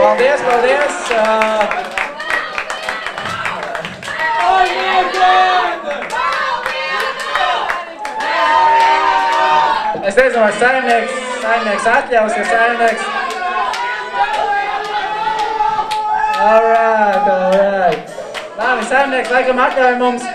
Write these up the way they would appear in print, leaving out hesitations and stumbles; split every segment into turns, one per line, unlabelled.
Paldies, paldies! Es nezinu, vai saimnieks atļaus, ja saimnieks... Alright. Labi, saimnieks laikam atļauj mums.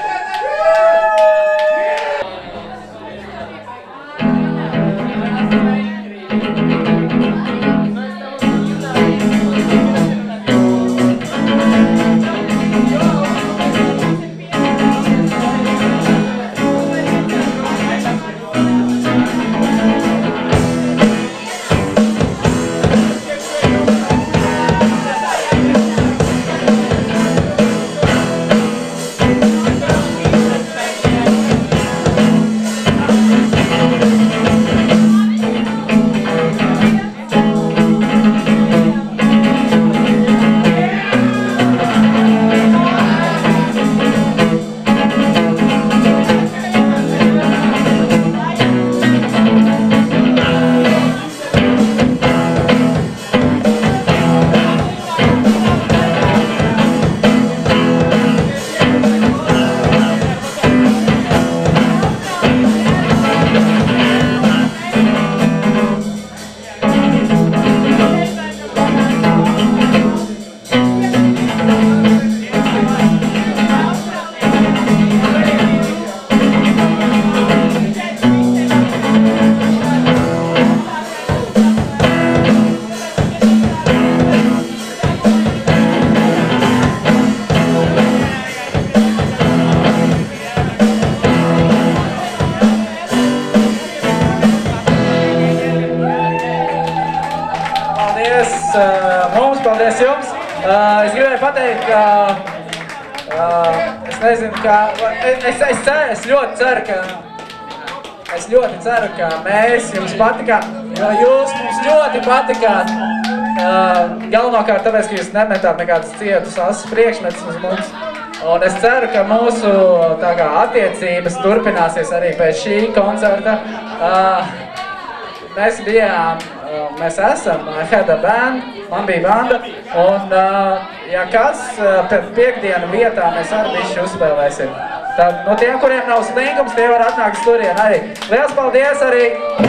Paldies jums! Es gribēju pateikt, ka es nezinu, es ļoti ceru, ka mēs jums patikām, jo jūs mums ļoti patikāt. Galvenokārt tāpēc, ka jūs nemetāt nekādas cietus asas priekšmetus uz mums. Un es ceru, ka mūsu attiecības turpināsies arī pēc šī koncerta. Mēs esam, I had a band, man bija banda, un ja kas, pēc piekdienu vietā mēs arī bišķi uzspēlēsim. Tad no tiem, kuriem nav slinkums, tie var atnākt uz turien arī. Liels paldies arī!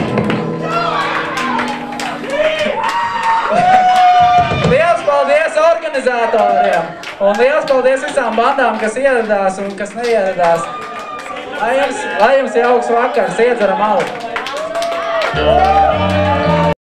Liels paldies organizatoriem! Un liels paldies visām bandām, kas ieradās un kas neieradās. Lai jums jauks vakars, iedzeram alu!